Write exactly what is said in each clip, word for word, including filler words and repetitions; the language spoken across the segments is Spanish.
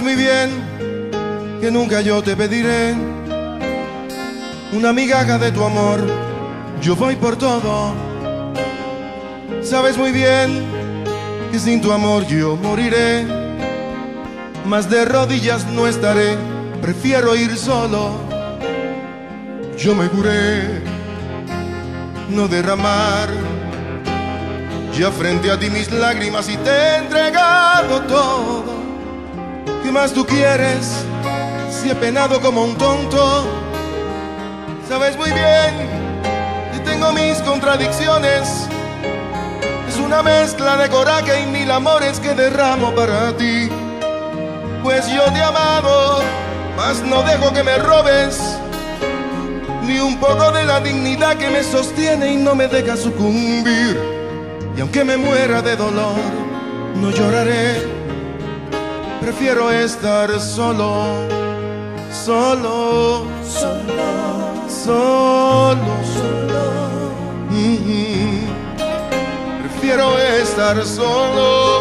muy bien que nunca yo te pediré una migaja de tu amor, yo voy por todo. Sabes muy bien que sin tu amor yo moriré, mas de rodillas no estaré, prefiero ir solo. Yo me juré no derramar ya frente a ti mis lágrimas y te he entregado todo. ¿Qué más tú quieres si he penado como un tonto? Sabes muy bien que tengo mis contradicciones, es una mezcla de coraje y mil amores que derramo para ti. Pues yo te he amado, mas no dejo que me robes ni un poco de la dignidad que me sostiene y no me deja sucumbir. Y aunque me muera de dolor, no lloraré, prefiero estar solo, solo, solo, solo, solo. Mm-hmm. Prefiero estar solo,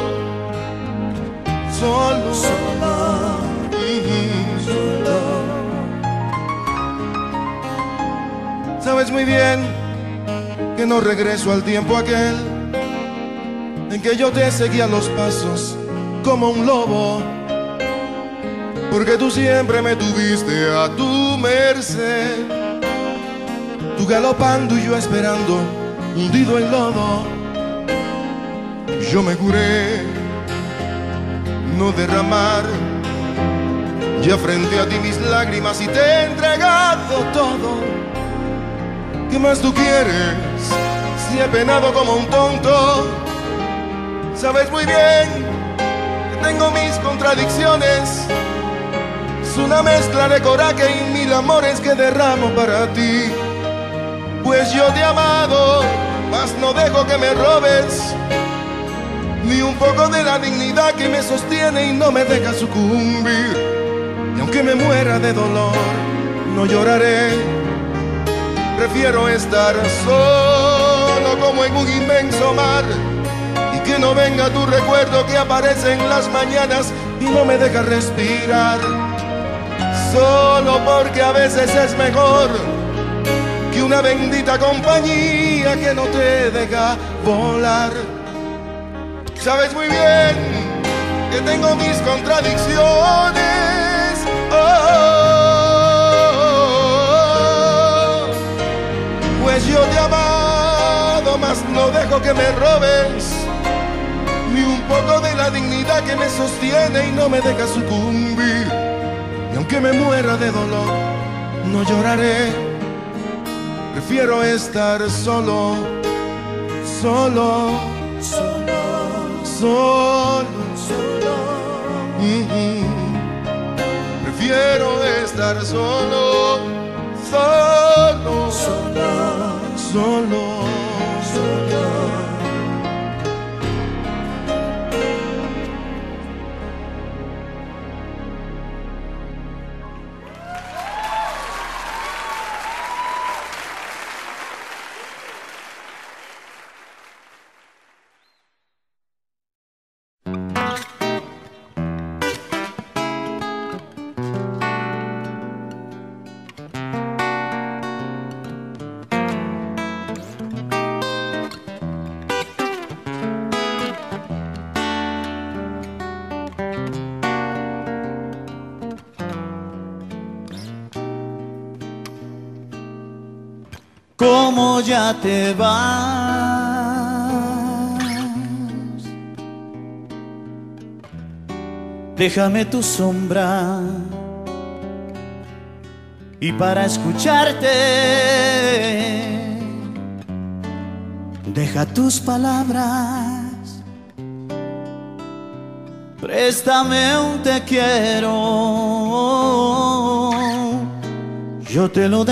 solo, solo, mm-hmm. Solo. Sabes muy bien que no regreso al tiempo aquel en que yo te seguía los pasos como un lobo, porque tú siempre me tuviste a tu merced, tú galopando y yo esperando, hundido en lodo. Yo me juré no derramar ya frente a ti mis lágrimas y te he entregado todo. ¿Qué más tú quieres si he penado como un tonto? Sabes muy bien que tengo mis contradicciones, es una mezcla de coraje y mil amores que derramo para ti. Pues yo te he amado, mas no dejo que me robes ni un poco de la dignidad que me sostiene y no me deja sucumbir. Y aunque me muera de dolor, no lloraré, prefiero estar solo como en un inmenso mar, y que no venga tu recuerdo que aparece en las mañanas y no me deja respirar. Solo porque a veces es mejor que una bendita compañía que no te deja volar. Sabes muy bien que tengo mis contradicciones, oh, pues yo te he amado, mas no dejo que me robes ni un poco de la dignidad que me sostiene y no me deja sucumbir. Y aunque me muera de dolor, no lloraré, prefiero estar solo, solo, solo, solo, solo. Mm-hmm. Prefiero estar solo, solo, solo, solo, solo. ¿Cómo ya te vas? Déjame tu sombra y para escucharte deja tus palabras. Préstame un te quiero, yo te lo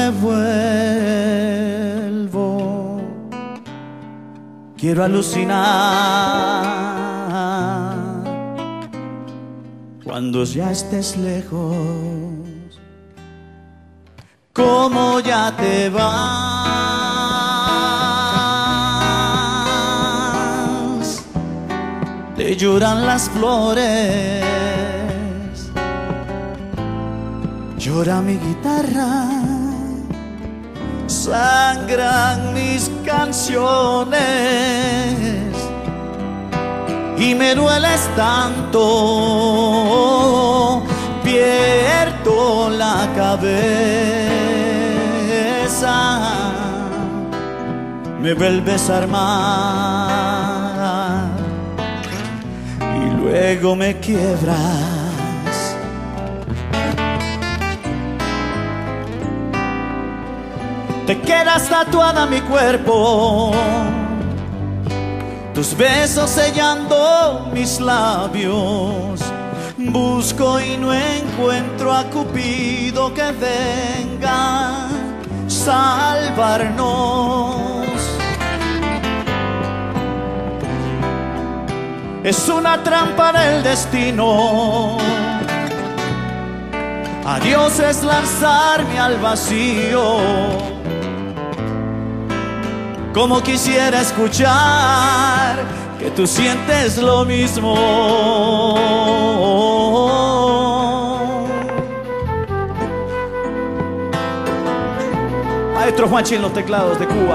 devuelvo. Quiero alucinar cuando ya estés lejos. ¿Cómo ya te vas? Te lloran las flores llora mi guitarra, sangran mis canciones y me dueles tanto, pierdo la cabeza, me vuelves a armar y luego me quiebras. Te quedas tatuada mi cuerpo, tus besos sellando mis labios. Busco y no encuentro a Cupido que venga a salvarnos. Es una trampa del destino. Adiós es lanzarme al vacío. Como quisiera escuchar que tú sientes lo mismo. Maestro Juanchi en los teclados de Cuba.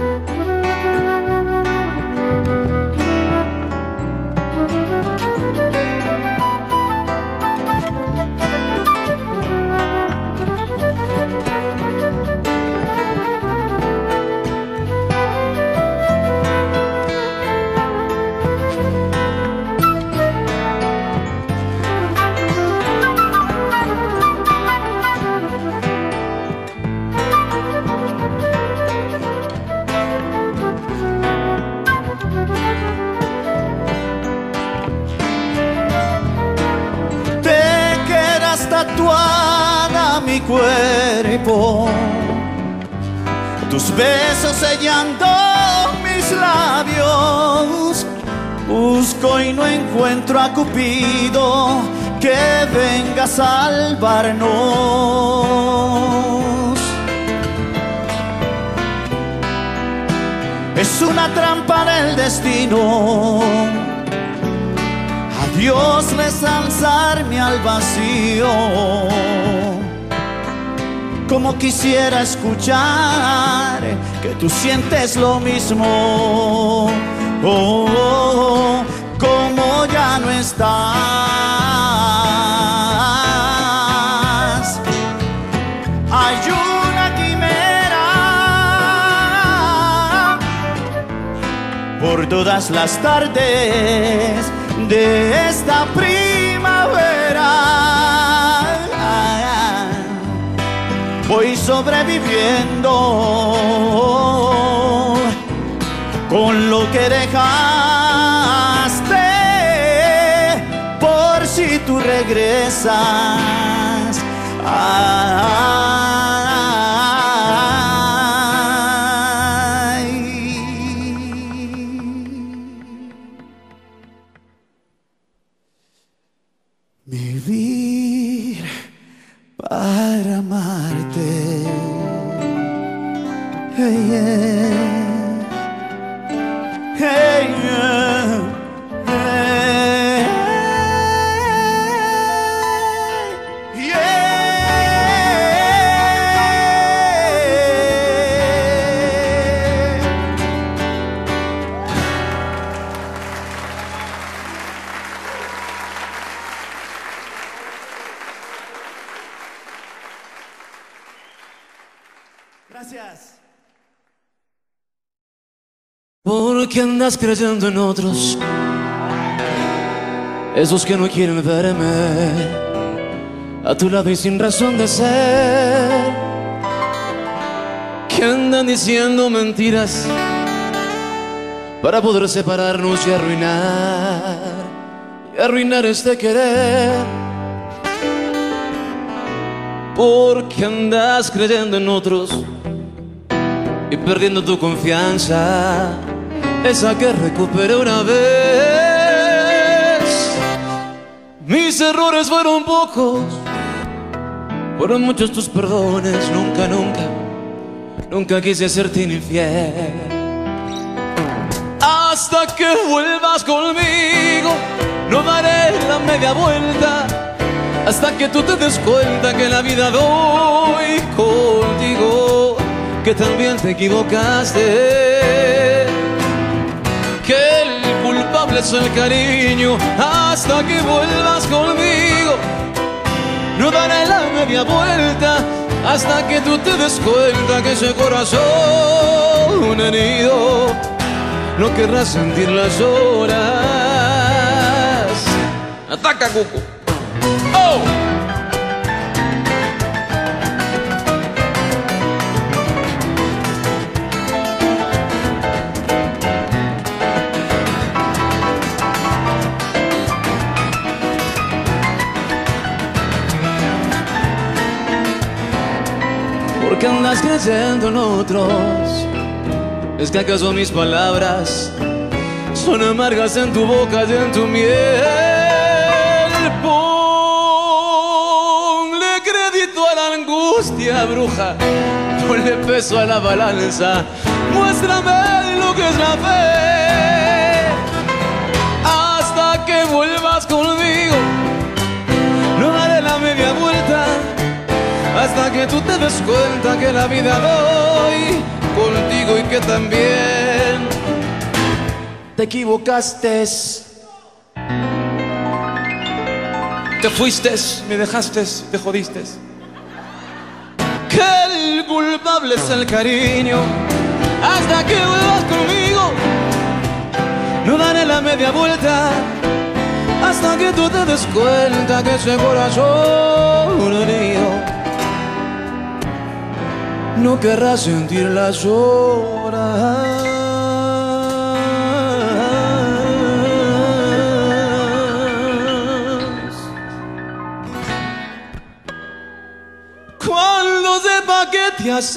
Tatuada mi cuerpo, tus besos sellando mis labios. Busco y no encuentro a Cupido que venga a salvarnos. Es una trampa del destino. Dios les alzarme al vacío. Como quisiera escuchar que tú sientes lo mismo. Oh, oh, oh, como ya no estás. Hay una quimera por todas las tardes de esta primavera. Voy sobreviviendo con lo que dejaste, por si tú regresas. Vivir para amarte. Hey, yeah. Hey, yeah. Hey, yeah. Gracias. ¿Por qué andas creyendo en otros? Esos que no quieren verme a tu lado y sin razón de ser, que andan diciendo mentiras para poder separarnos y arruinar, y arruinar este querer. ¿Por qué andas creyendo en otros y perdiendo tu confianza, esa que recuperé una vez? Mis errores fueron pocos, fueron muchos tus perdones. Nunca, nunca, nunca quise hacerte infiel. Hasta que vuelvas conmigo, no daré la media vuelta hasta que tú te des cuenta que la vida doy contigo, que también te equivocaste, que el culpable es el cariño, hasta que vuelvas conmigo. No daré la media vuelta hasta que tú te des cuenta que ese corazón herido no querrás sentir las horas. Ataca, Cuco. ¡Oh! ¿Por qué andas creyendo en otros? ¿Es que acaso mis palabras son amargas en tu boca y en tu miel? Ponle crédito a la angustia, bruja, ponle peso a la balanza, muéstrame lo que es la fe, hasta que vuelvas conmigo. No daré la media vuelta hasta que tú te des cuenta que la vida doy contigo y que también te equivocaste. Te fuiste, me dejaste, te jodiste. Que el culpable es el cariño, hasta que vuelvas conmigo. No daré la media vuelta hasta que tú te des cuenta que ese corazón herido no querrás sentir las horas. Cuando sepa que te has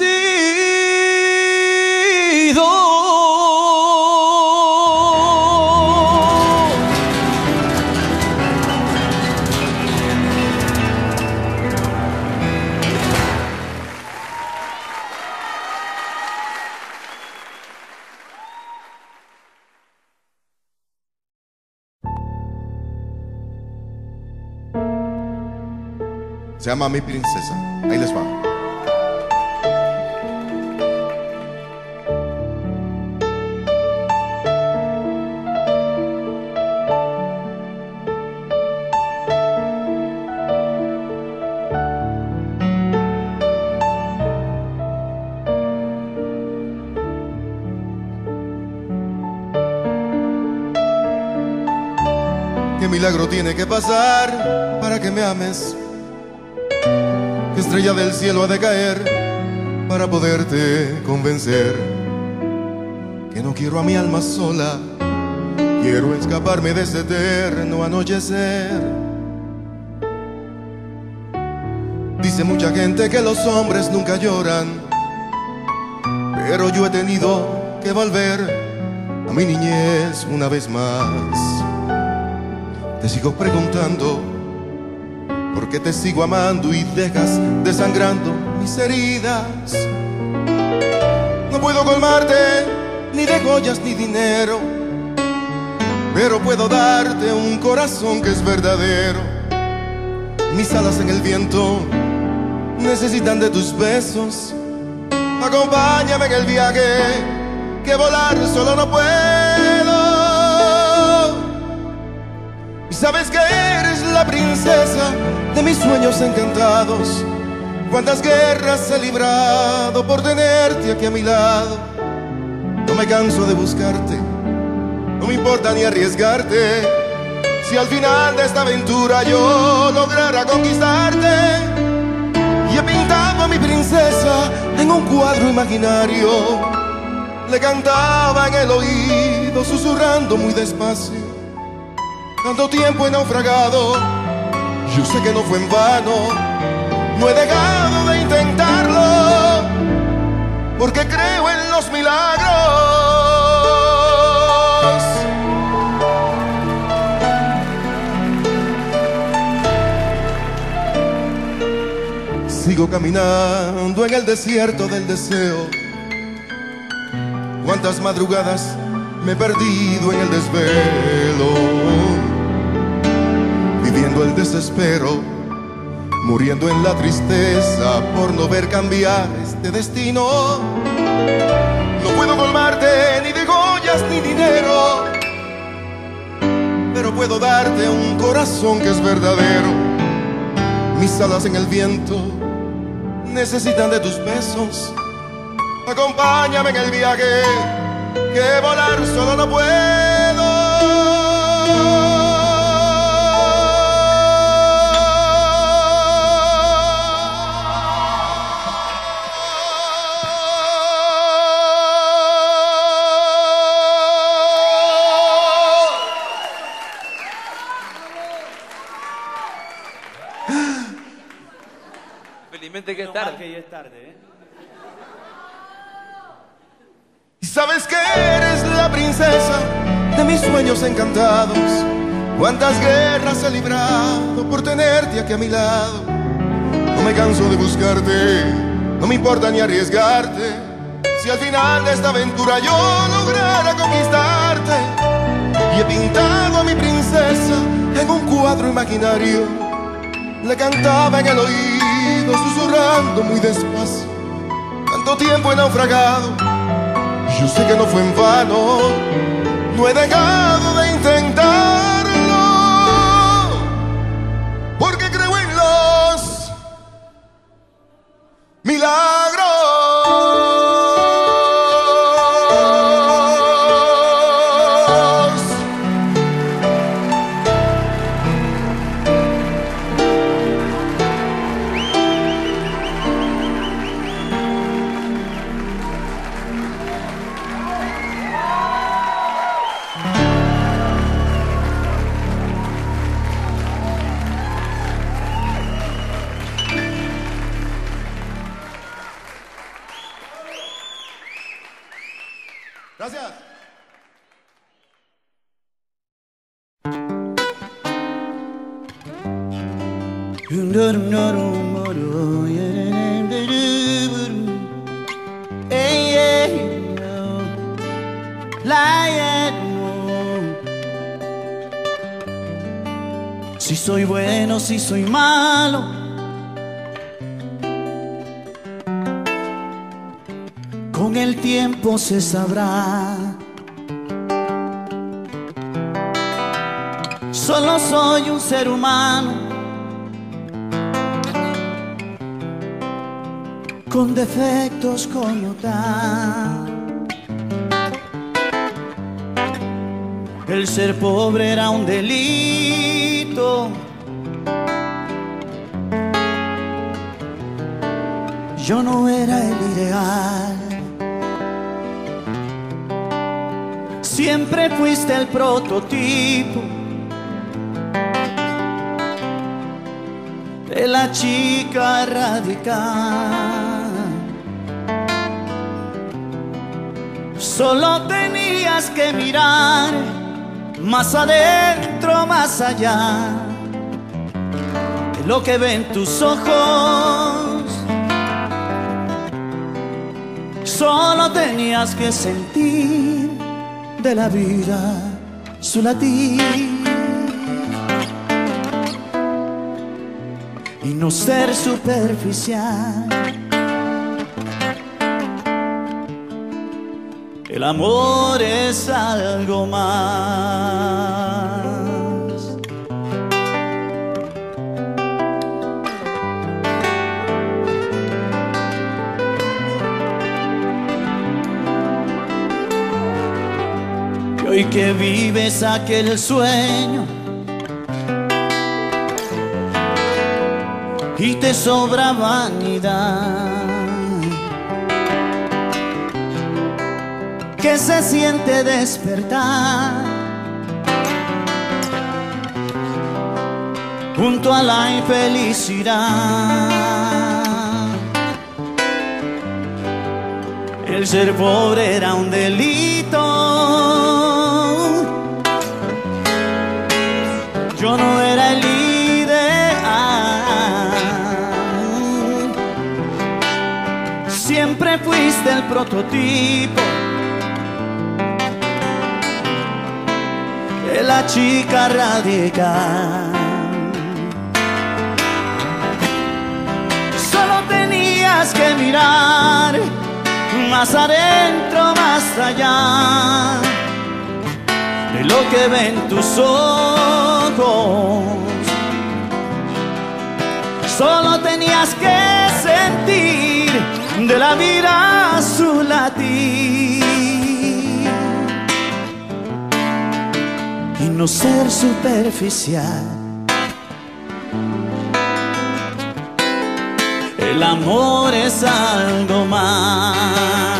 ido, se llama Mi Princesa. Ahí les va. ¿Qué milagro tiene que pasar para que me ames? ¿Qué estrella del cielo ha de caer para poderte convencer? Que no quiero a mi alma sola, quiero escaparme de ese eterno anochecer. Dice mucha gente que los hombres nunca lloran, pero yo he tenido que volver a mi niñez una vez más. Te sigo preguntando ¿por qué te sigo amando y dejas desangrando mis heridas? No puedo colmarte ni de joyas ni dinero, pero puedo darte un corazón que es verdadero. Mis alas en el viento necesitan de tus besos. Acompáñame en el viaje, que volar solo no puedo. Y sabes que eres la princesa de mis sueños encantados. Cuántas guerras he librado por tenerte aquí a mi lado. No me canso de buscarte, no me importa ni arriesgarte. Si al final de esta aventura yo lograra conquistarte. Y he pintado a mi princesa en un cuadro imaginario. Le cantaba en el oído, susurrando muy despacio. Tanto tiempo he naufragado, yo sé que no fue en vano. No he dejado de intentarlo, porque creo en los milagros. Sigo caminando en el desierto del deseo. Cuántas madrugadas me he perdido en el desvelo, viviendo el desespero muriendo en la tristeza por no ver cambiar este destino. No puedo colmarte ni de joyas ni dinero, pero puedo darte un corazón que es verdadero. Mis alas en el viento necesitan de tus besos. Acompáñame en el viaje, que volar solo no puedo. Felizmente que es tarde. Que ya es tarde, ¿eh? Y sabes que eres la princesa de mis sueños encantados. Cuántas guerras he librado por tenerte aquí a mi lado. No me canso de buscarte, no me importa ni arriesgarte. Si al final de esta aventura yo lograra conquistarte. Y he pintado a mi princesa en un cuadro imaginario. Le cantaba en el oído, susurrando muy despacio. Tanto tiempo he naufragado, yo sé que no fue en vano. No he dejado de intentarlo, porque creo en los milagros. Gracias. Si soy bueno, si soy malo, con el tiempo se sabrá. Solo soy un ser humano con defectos como tal. El ser pobre era un delito. Yo no era el ideal. Siempre fuiste el prototipo de la chica radical. Solo tenías que mirar más adentro, más allá de lo que ven tus ojos. Solo tenías que sentir de la vida su latir y no ser superficial. El amor es algo más. Y hoy que vives aquel sueño y te sobra vanidad, que se siente despertar junto a la infelicidad. El ser pobre era un delito. Yo no era el ideal. Siempre fuiste el prototipo de la chica radical. tenías que mirar más adentro, más allá de lo que ven tus ojos. Solo tenías que sentir de la vida su latir y no ser superficial. El amor es algo más.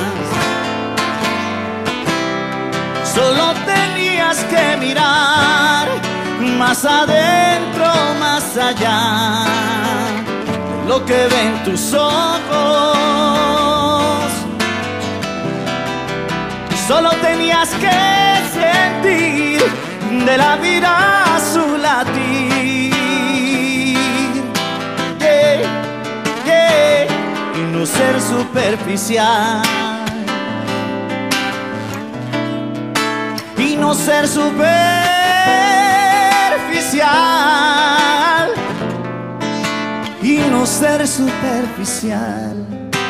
Solo tenías que mirar más adentro, más allá de lo que ven tus ojos. Solo tenías que sentir de la vida su latir, yeah, yeah, y no ser superficial. Y no ser superficial. Y no ser superficial.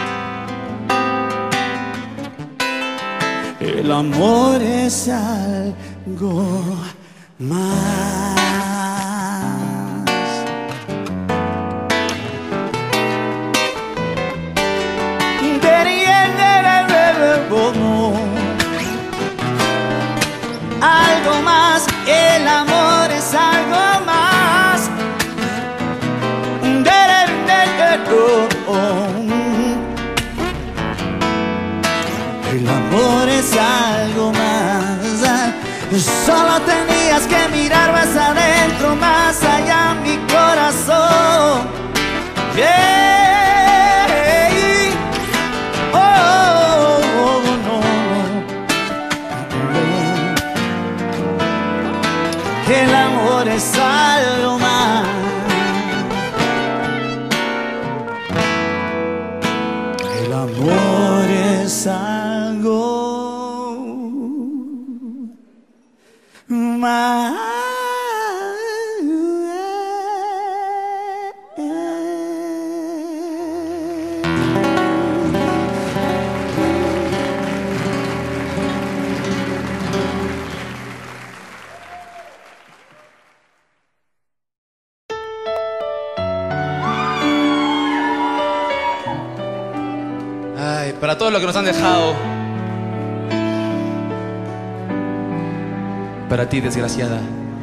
El amor es algo más. Algo más, el amor es algo más. El amor es algo más. Solo tenías que mirar más adentro, más allá, mi corazón. Yeah. Oh, oh, oh, no. El amor es algo más. El amor es algo más. Para todos los que nos han dejado. Para ti, desgraciada.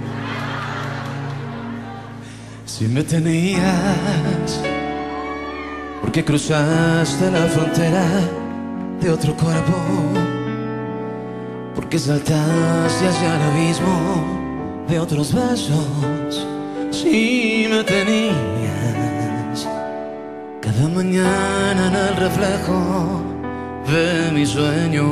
Si me tenías, ¿por qué cruzaste la frontera de otro cuerpo? ¿Por qué saltaste hacia el abismo de otros besos? Si me tenías cada mañana en el reflejo de mis sueños,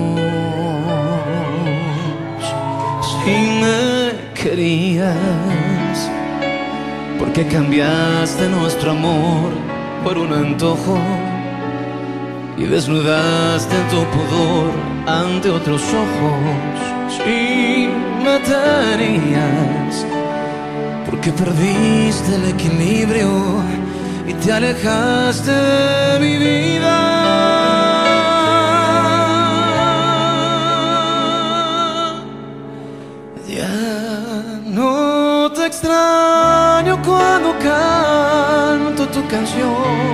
si me querías, ¿por qué cambiaste nuestro amor por un antojo y desnudaste tu pudor ante otros ojos? Si me tenías, ¿por qué perdiste el equilibrio y te alejaste de mi vida? Extraño cuando canto tu canción.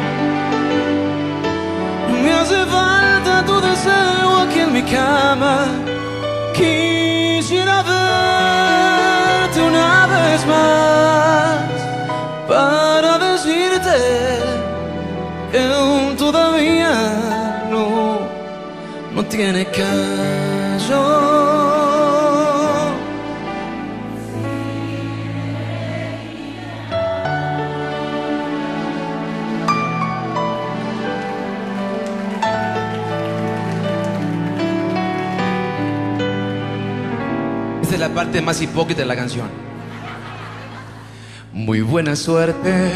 Me hace falta tu deseo aquí en mi cama. Quisiera verte una vez más para decirte que todavía no, no tiene caso. Esta es la parte más hipócrita de la canción. Muy buena suerte.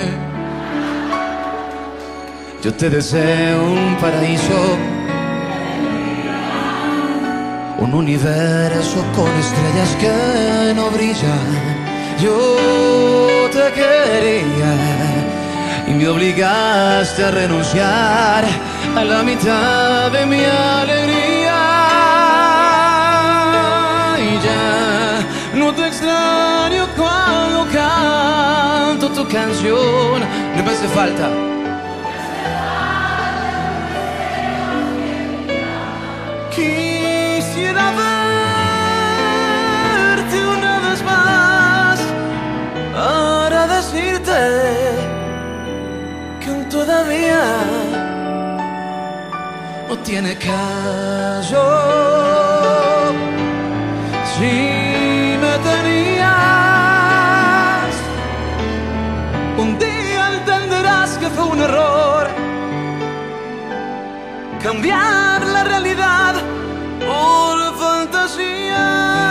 Yo te deseo un paraíso, un universo con estrellas que no brillan. Yo te quería y me obligaste a renunciar a la mitad de mi alegría. Y ya no te extraño cuando canto tu canción. No me hace falta. Quisiera verte una vez más para decirte que aún todavía no tiene caso. Si me tenías, un día entenderás que fue un error cambiar la realidad por fantasía.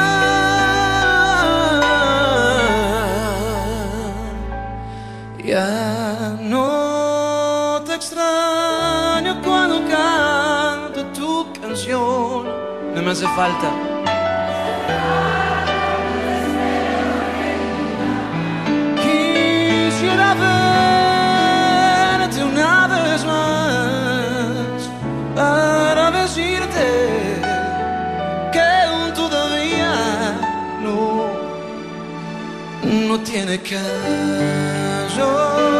Ya no te extraño cuando canto tu canción. No me hace falta. Quisiera verte una vez más para decirte que aún todavía no, no tiene caso.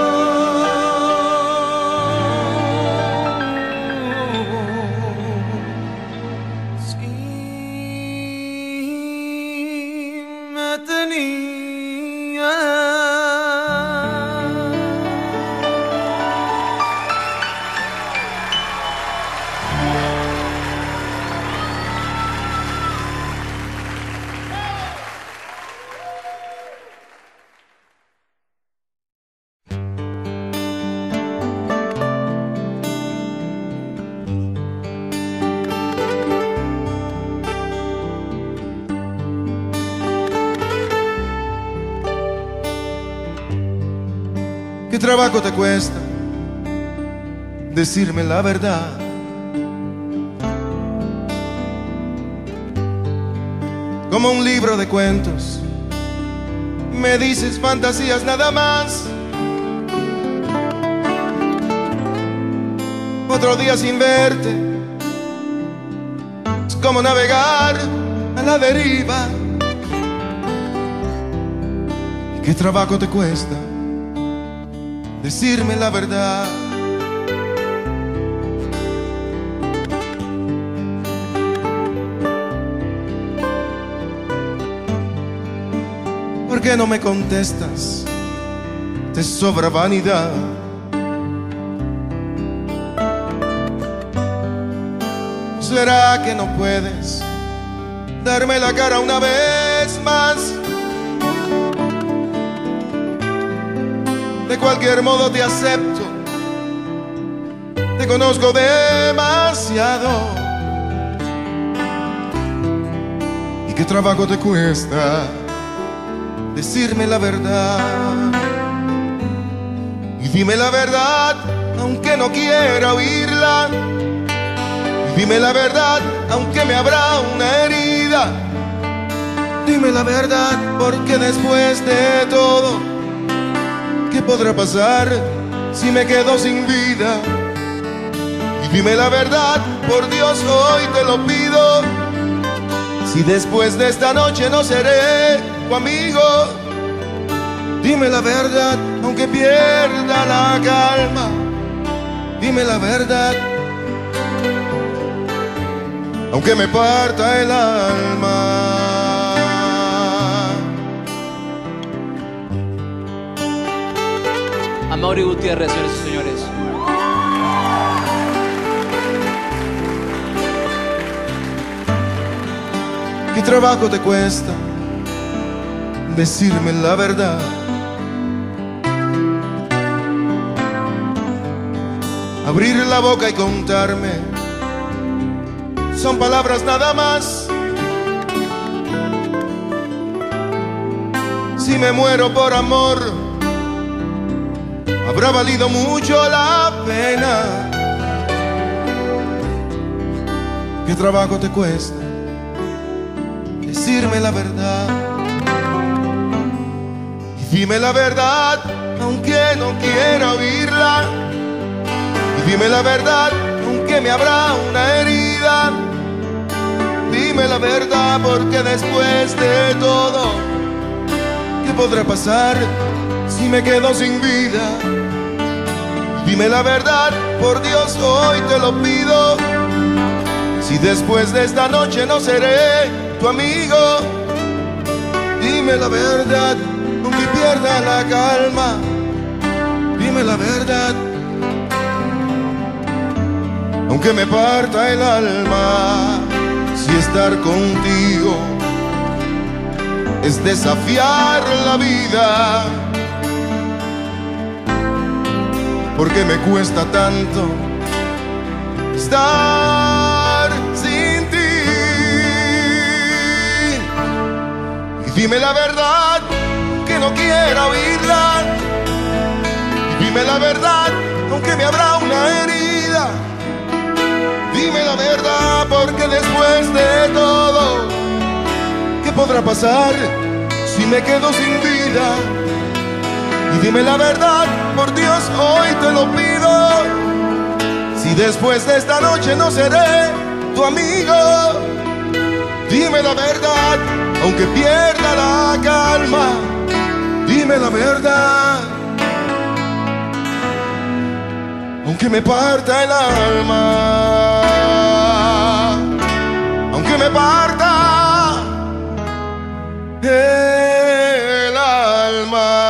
Si me tenías. ¿Qué trabajo te cuesta decirme la verdad? Como un libro de cuentos, me dices fantasías nada más. Otro día sin verte es como navegar a la deriva. ¿Y qué trabajo te cuesta decirme la verdad? ¿Por qué no me contestas? Te sobra vanidad. ¿Será que no puedes darme la cara una vez más? De cualquier modo te acepto, te conozco demasiado. ¿Y qué trabajo te cuesta decirme la verdad? Y dime la verdad, aunque no quiera oírla. Y dime la verdad, aunque me habrá una herida. Dime la verdad, porque después de todo, ¿qué podrá pasar si me quedo sin vida? Y dime la verdad, por Dios hoy te lo pido. Si después de esta noche no seré tu amigo, dime la verdad, aunque pierda la calma. Dime la verdad, aunque me parta el alma. Amaury Gutiérrez, señores y señores. ¿Qué trabajo te cuesta decirme la verdad? Abrir la boca y contarme son palabras nada más. Si me muero por amor, habrá valido mucho la pena. ¿Qué trabajo te cuesta decirme la verdad? Y dime la verdad, aunque que no quiera oírla. Y dime la verdad, aunque me habrá una herida. Dime la verdad, porque después de todo, ¿qué podrá pasar si me quedo sin vida? Dime la verdad, por Dios, hoy te lo pido. Si después de esta noche no seré tu amigo. Dime la verdad, aunque pierda la calma. Dime la verdad, aunque me parta el alma. Si estar contigo es desafiar la vida, porque me cuesta tanto estar sin ti. Y dime la verdad, que no quiera oírla. Y dime la verdad, aunque me habrá una herida. Dime la verdad, porque después de todo, ¿qué podrá pasar si me quedo sin vida? Y dime la verdad, por Dios, hoy te lo pido. Si después de esta noche no seré tu amigo. Dime la verdad, aunque pierda la calma. Dime la verdad, aunque me parta el alma. Aunque me parta el alma.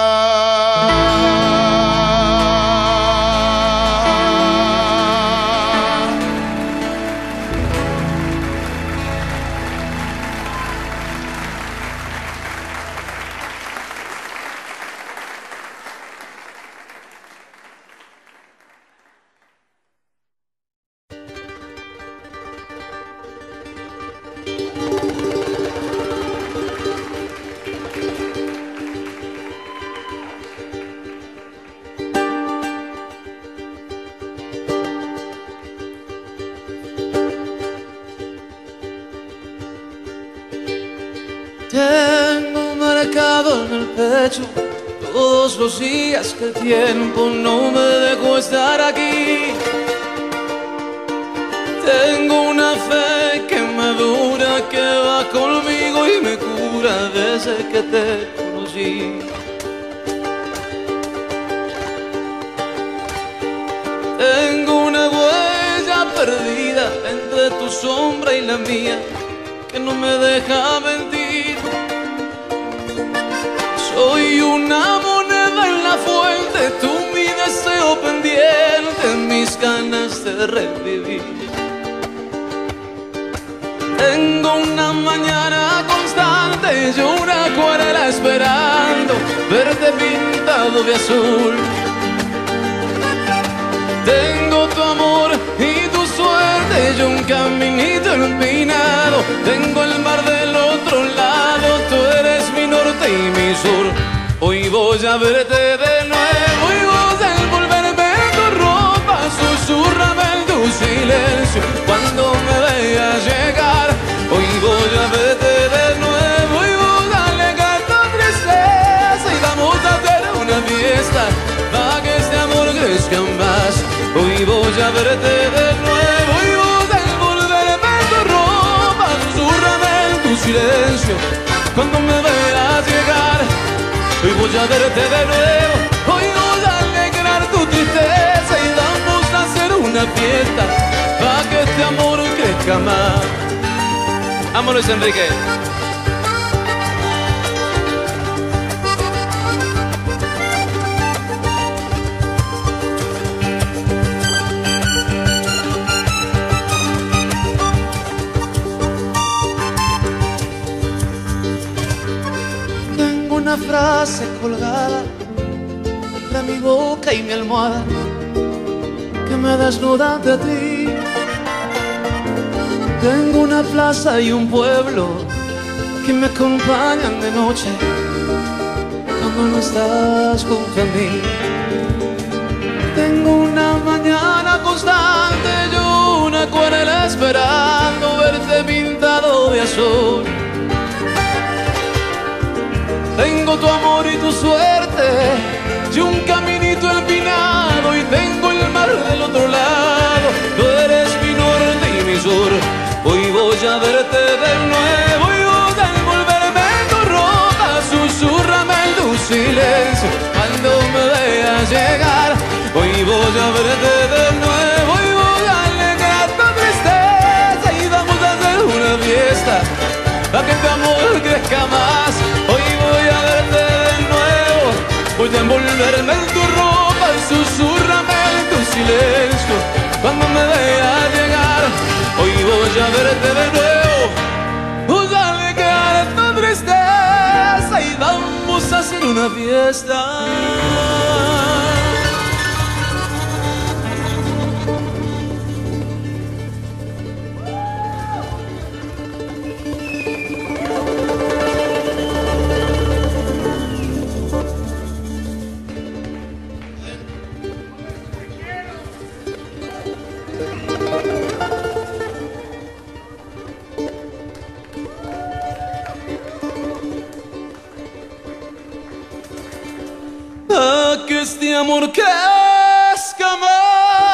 Tengo marcado en el pecho todos los días que el tiempo no me dejó estar aquí. Tengo una fe que me dura, que va conmigo y me cura desde que te conocí. Tengo una huella perdida entre tu sombra y la mía, que no me deja mentir. Soy una moneda en la fuente, tú mi deseo pendiente, mis ganas de revivir. Tengo una mañana constante, yo una acuarela esperando verte pintado de azul. Tengo tu amor y tu suerte, yo un caminito empinado. Tengo el mar del otro lado, tú eres mi norte y mi sur. Hoy voy a verte de nuevo y vos al envolverme en tu ropa, susurrame en tu silencio cuando me veas llegar. Hoy voy a verte de nuevo y vos a alejar tu tristeza y vamos a hacer una fiesta para que este amor crezca más. Hoy voy a verte de nuevo y vos a envolverme en tu ropa, susurrame en tu silencio cuando me veas llegar. Hoy voy a verte de nuevo, hoy voy a alegrar tu tristeza y vamos a hacer una fiesta para que este amor crezca más. Vámonos, Enrique. Tengo una frase colgada de mi boca y mi almohada que me desnuda ante ti. Tengo una plaza y un pueblo que me acompañan de noche cuando no estás junto a mí. Tengo una mañana constante, yo una acuarela esperando verte pintado de azul. Tengo tu amor y tu suerte, y un caminito empinado y tengo el mar del otro lado. Tú eres mi norte y mi sur, hoy voy a verte de nuevo y voy a envolverme en tu ropa. Susúrrame en tu silencio cuando me veas llegar. Hoy voy a verte de nuevo y voy a alegrar tu tristeza y vamos a hacer una fiesta para que tu amor crezca más. Hoy voy a verte de nuevo, voy a envolverme en tu ropa y susúrrame en tu silencio cuando me veas llegar. Hoy voy a verte de nuevo, voy a alegrar tu tristeza y vamos a hacer una fiesta. A que este amor crezca más.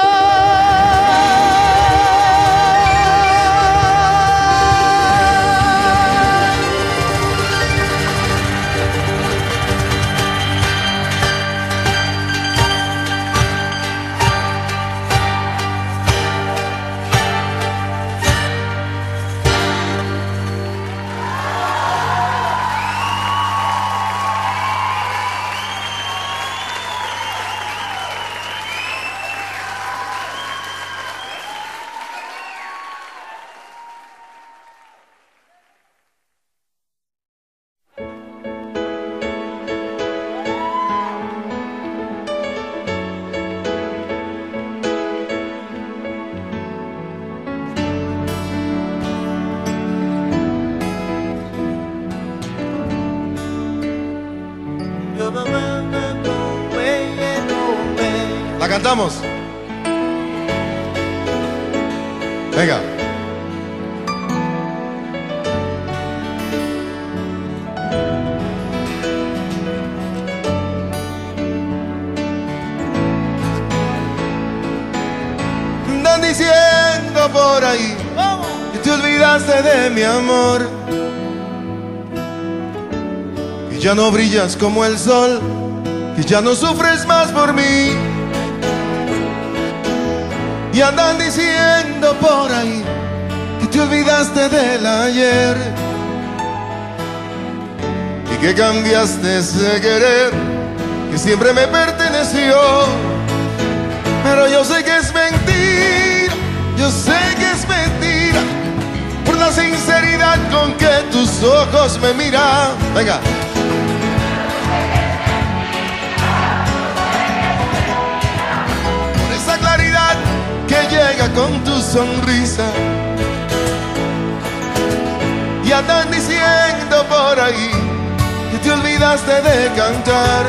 La cantamos. Venga. Andan diciendo por ahí que te olvidaste de mi amor, que ya no brillas como el sol, que ya no sufres más por mí. Y andan diciendo por ahí que te olvidaste del ayer y que cambiaste ese querer que siempre me perteneció. Pero yo sé que es mentira, yo sé que es mentira, por la sinceridad con que tus ojos me miran. Venga. Por esa claridad que llega con tu sonrisa. Y andan diciendo por ahí que te olvidaste de cantar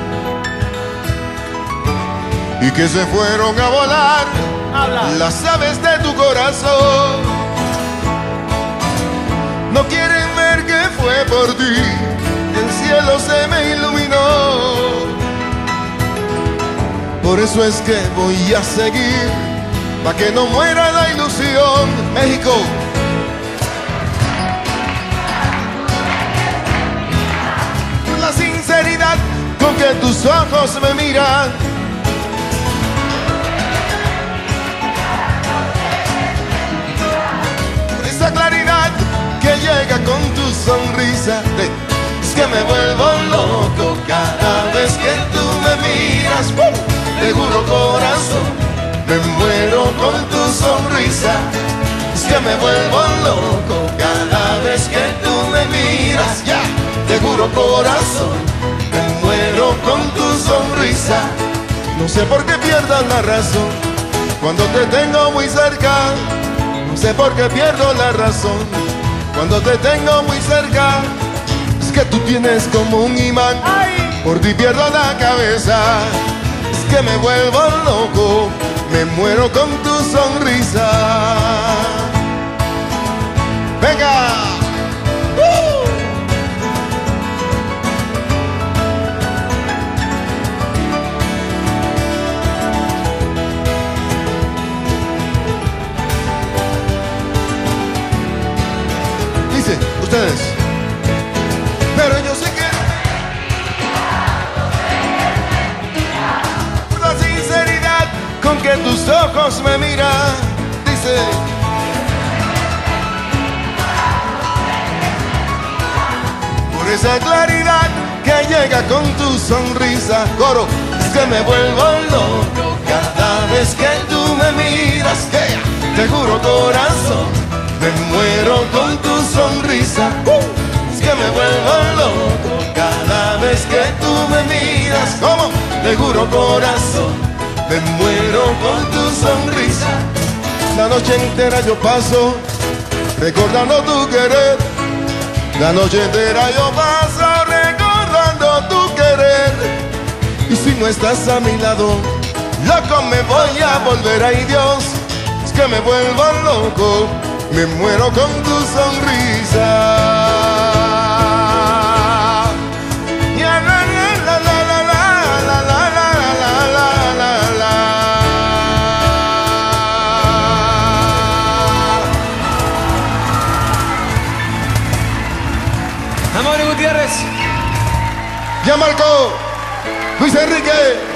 y que se fueron a volar Habla. las aves de tu corazón. No quieren ver que fue por ti, el cielo se me iluminó. Por eso es que voy a seguir, pa' que no muera la ilusión. México. La sinceridad con que tus ojos me miran, esa claridad que llega con tu sonrisa, es que me vuelvo loco cada vez que tú me miras. Te juro corazón, me muero con tu sonrisa. Es que me vuelvo loco cada vez que tú me miras. Ya, te juro corazón, me muero con tu sonrisa. No sé por qué pierdo la razón cuando te tengo muy cerca. No sé por qué pierdo la razón cuando te tengo muy cerca. Es que tú tienes como un imán, ¡ay! Por ti pierdo la cabeza. Es que me vuelvo loco, me muero con tu sonrisa. ¡Venga! ¡Uh! esa claridad que llega con tu sonrisa. Coro, es que me vuelvo loco cada vez que tú me miras. Yeah. Te juro corazón, me muero con tu sonrisa. uh. Es que me vuelvo loco cada vez que tú me miras. ¿Cómo? Te juro corazón, me muero con tu sonrisa. La noche entera yo paso recordando tu querer. La noche entera yo paso recordando tu querer. Y si no estás a mi lado, loco me voy a volver. Ay Dios, es que me vuelvo loco, me muero con tu sonrisa. Amaury Gutiérrez. Ya marcó Luis Enrique.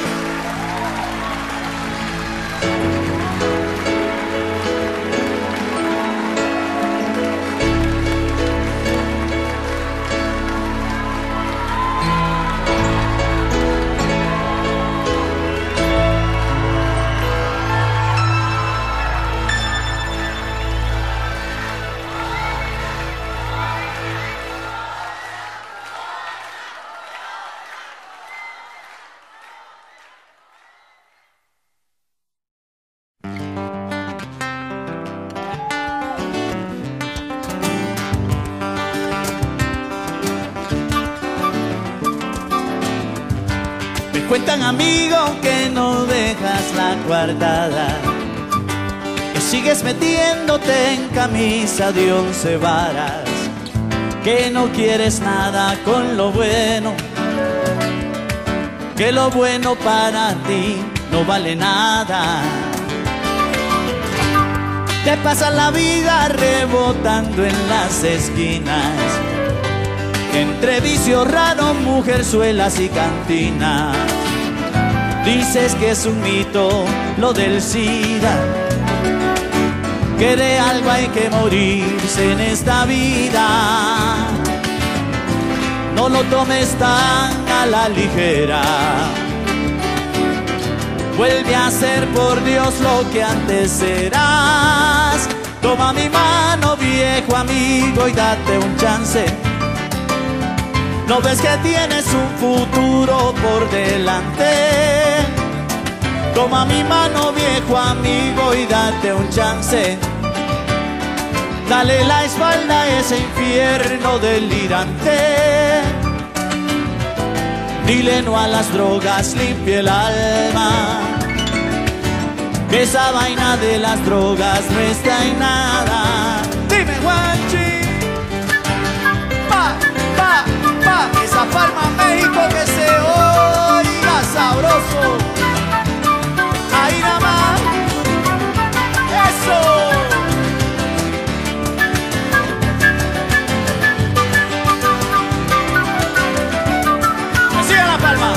Cuentan, amigo, que no dejas la guardada, que sigues metiéndote en camisa de once varas, que no quieres nada con lo bueno, que lo bueno para ti no vale nada. Te pasas la vida rebotando en las esquinas, entre vicios raros, mujerzuelas y cantinas. Dices que es un mito lo del SIDA, que de algo hay que morirse en esta vida. No lo tomes tan a la ligera, vuelve a ser por Dios lo que antes eras. Toma mi mano, viejo amigo, y date un chance. ¿No ves que tienes un futuro por delante? Toma mi mano, viejo amigo, y date un chance. Dale la espalda a ese infierno delirante. Dile no a las drogas, limpia el alma, que esa vaina de las drogas no está en nada. Dime, guachi. Pa, pa, pa, esa palma México que se oiga sabroso. Ahí nada más. Eso. Sigue la palma.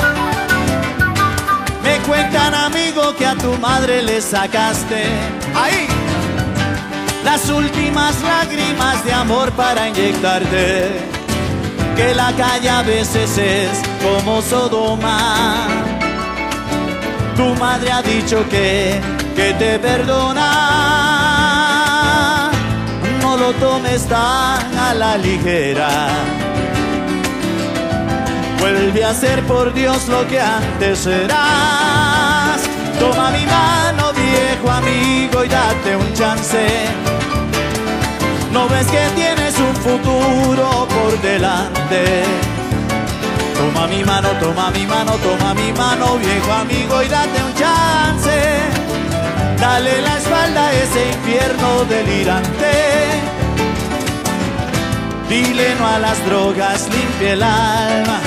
Me cuentan, amigo, que a tu madre le sacaste ahí las últimas lágrimas de amor para inyectarte, que la calle a veces es como Sodoma. Tu madre ha dicho que, que te perdona. No lo tomes tan a la ligera, vuelve a ser por Dios lo que antes eras. Toma mi mano, viejo amigo, y date un chance. ¿No ves que tienes un futuro por delante? Toma mi mano, toma mi mano, toma mi mano, viejo amigo, y date un chance. Dale la espalda a ese infierno delirante. Dile no a las drogas, limpia el alma,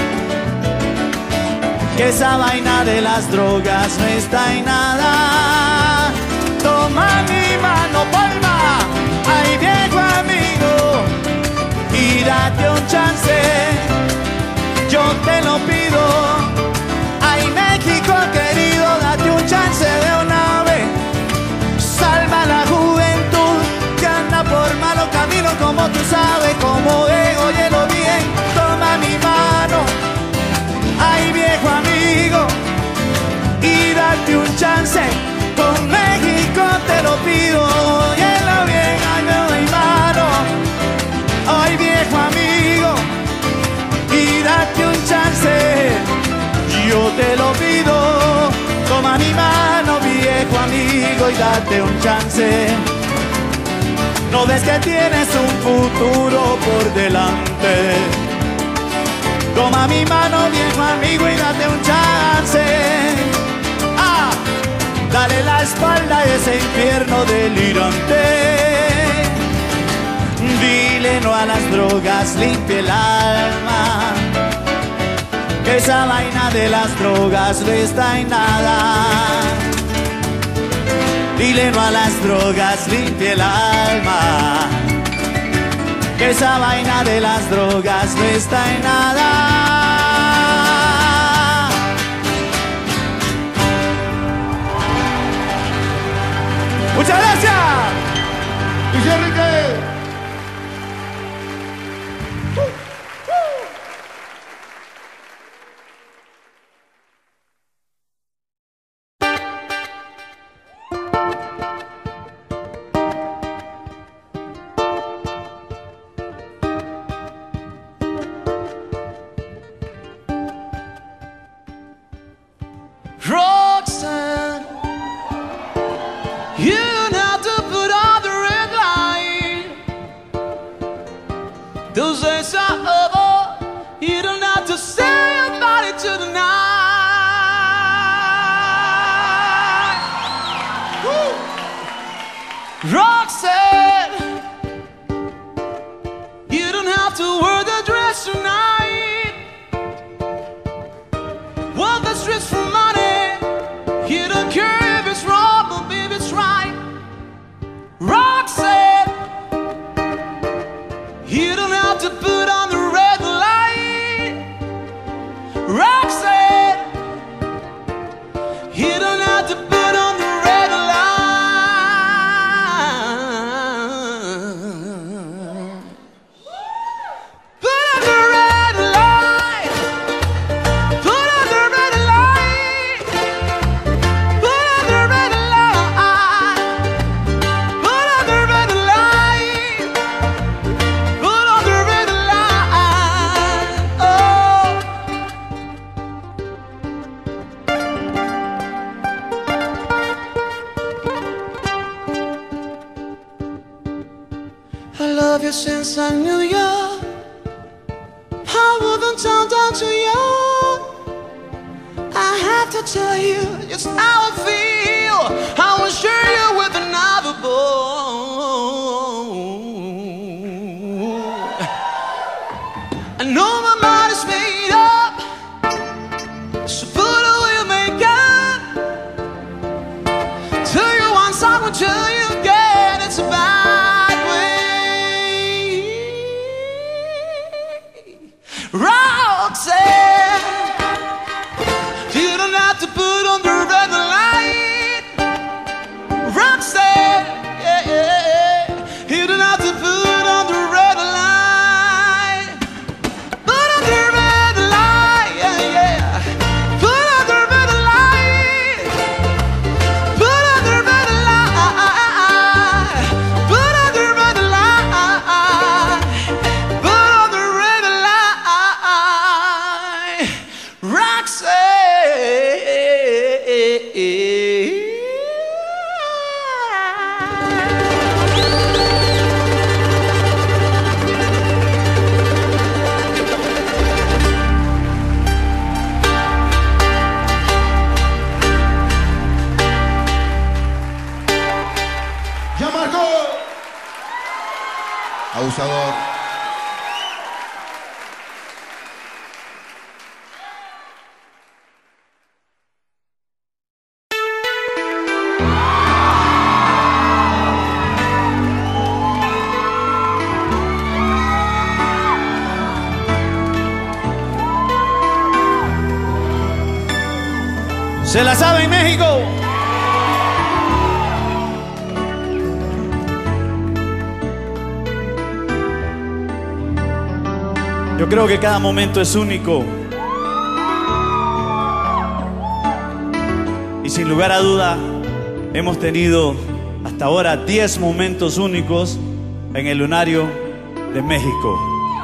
que esa vaina de las drogas no está en nada. Toma mi mano, palma, ay viejo amigo, y date un chance, yo te lo pido. Ay México querido, date un chance de una vez. Salva la juventud que anda por malo camino, como tú sabes cómo es, óyelo bien. Toma mi un chance, con México te lo pido. Óyelo bien, ay mi mano, ay viejo amigo, y date un chance, yo te lo pido. Toma mi mano, viejo amigo, y date un chance. ¿No ves que tienes un futuro por delante? Toma mi mano, viejo amigo, y date un chance. Ah, dale la espalda a ese infierno delirante. Dile no a las drogas, limpia el alma, que esa vaina de las drogas no está en nada. Dile no a las drogas, limpia el alma, que esa vaina de las drogas no está en nada. Muchas gracias. Luis Enrique. Roxanne, you don't have to put on the red light. Those days are over. You don't have to say about it to the night. Woo. Roxanne, you don't have to wear the dress tonight. Walk the streets for money. You don't care if it's wrong, but baby it's right. Roxanne, you don't have to put on the red light. Roxanne, you don't have to put on the red light. Put on the red light. Put on the red light. Put on the red light. Put on the red light. Put on the red light. Oh. I love you since I knew you. I wouldn't turn down to you. I have to tell you just how I feel. I will share you with another boy. I know my mind is made up, so put away your makeup. Tell you once, I will tell you again, it's a bad way. Roxanne, you don't have to put on the red light. Roxanne, yeah, yeah, yeah. You don't have to put on the red light. Put on the red light, yeah, yeah. Put on the red light. Put on the red light. Put on the red light. Put on the red light. Roxanne. Ya marcó. Abusador. ¿Se la sabe en México? Yo creo que cada momento es único. Y sin lugar a duda, hemos tenido hasta ahora diez momentos únicos en el Lunario de México.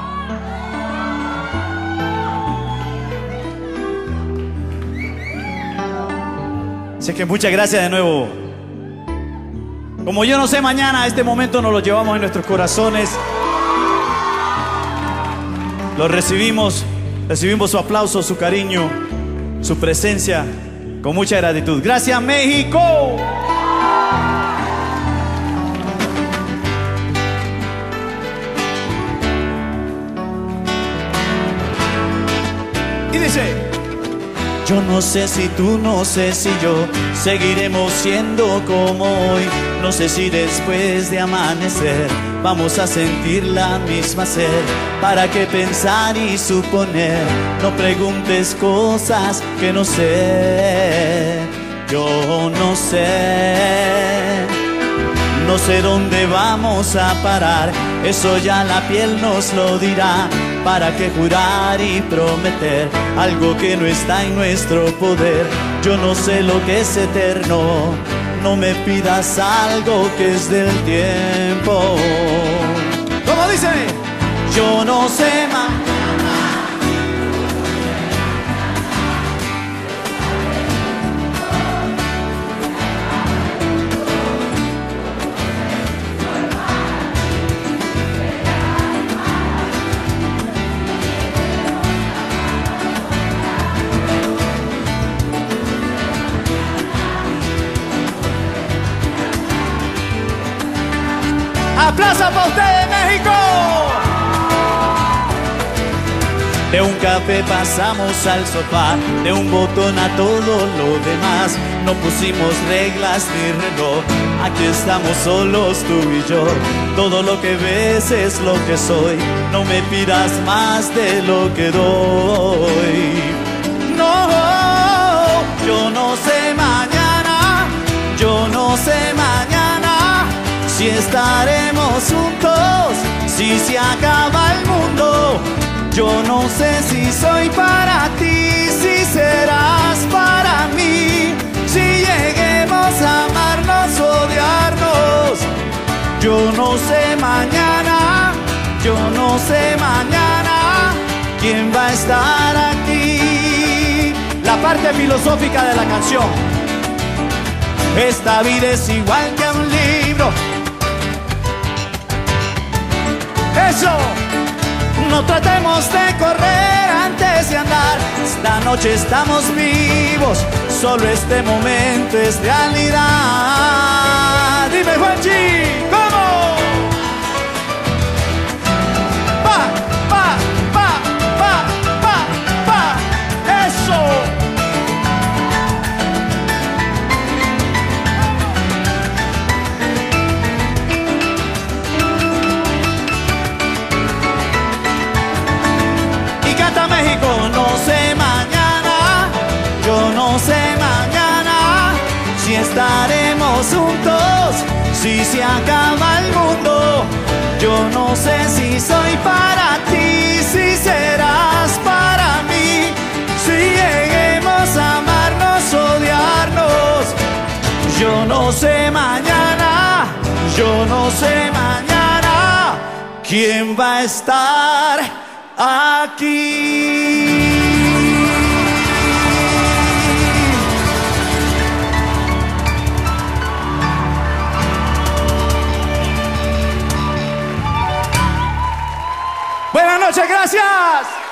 Así que muchas gracias de nuevo. Como yo no sé mañana, este momento nos lo llevamos en nuestros corazones. Lo recibimos, recibimos su aplauso, su cariño, su presencia, con mucha gratitud. ¡Gracias, México! Y dice: yo no sé si tú, no sé si yo seguiremos siendo como hoy. No sé si después de amanecer vamos a sentir la misma sed. ¿Para qué pensar y suponer? No preguntes cosas que no sé. Yo no sé. No sé dónde vamos a parar, eso ya la piel nos lo dirá. ¿Para qué jurar y prometer algo que no está en nuestro poder? Yo no sé lo que es eterno, no me pidas algo que es del tiempo. ¿Cómo dice? Yo no sé más. ¡Aplausos para ustedes, México! De un café pasamos al sofá, de un botón a todo lo demás. No pusimos reglas ni reloj, aquí estamos solos tú y yo. Todo lo que ves es lo que soy, no me pidas más de lo que doy. No, yo no sé mañana, yo no sé mañana si estaremos juntos, si se acaba el mundo. Yo no sé si soy para ti, si serás para mí, si lleguemos a amarnos, odiarnos. Yo no sé mañana, yo no sé mañana quién va a estar aquí. La parte filosófica de la canción: esta vida es igual que un libro. Eso. No tratemos de correr antes de andar. Esta noche estamos vivos, solo este momento es realidad. Dime, Juanchi, ¿cómo? Pa, pa, pa, pa, pa, pa. Eso. México, no sé mañana, yo no sé mañana si estaremos juntos, si se acaba el mundo. Yo no sé si soy para ti, si serás para mí, si lleguemos a amarnos, odiarnos. Yo no sé mañana, yo no sé mañana quién va a estar aquí. Buenas noches, gracias.